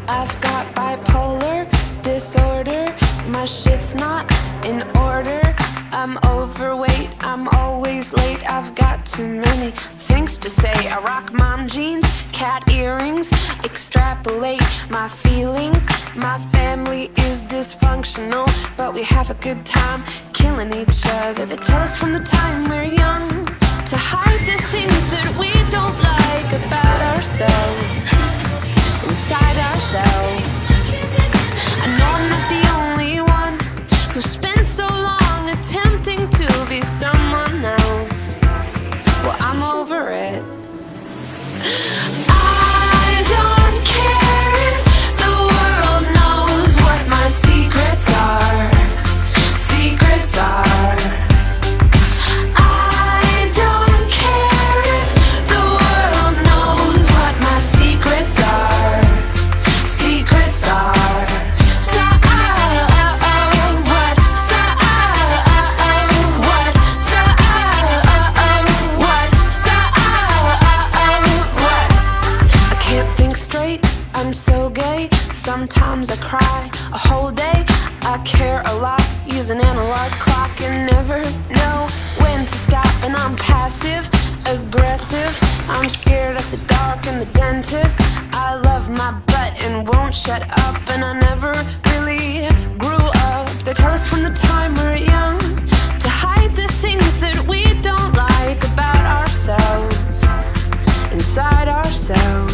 I've got bipolar disorder. My shit's not in order. I'm overweight, I'm always late. I've got too many things to say. I rock mom jeans, cat earrings, extrapolate my feelings. My family is dysfunctional, but we have a good time killing each other. They tell us from the time we're young to hide the things that we don't like about ourselves, inside ourselves. I know I'm not the only one who spent so long attempting to be someone else. Well, I'm over it. I don't care if the world knows what my secrets are. Secrets are. I don't care if the world knows what my secrets are. Secrets are. I'm so gay, sometimes I cry a whole day. I care a lot, use an analog clock and never know when to stop. And I'm passive, aggressive, I'm scared of the dark and the dentist. I love my butt and won't shut up, and I never really grew up. They tell us from the time we're young to hide the things that we don't like about ourselves, inside ourselves.